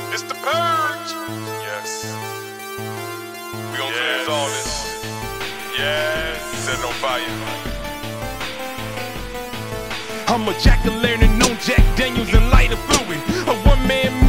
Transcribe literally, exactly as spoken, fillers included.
It's the Purge. Yes. We gon' yes. cleanse all this. Yes. Set on fire. I'm a jack-o'-lantern, no Jack Daniels and lighter fluid. A one-man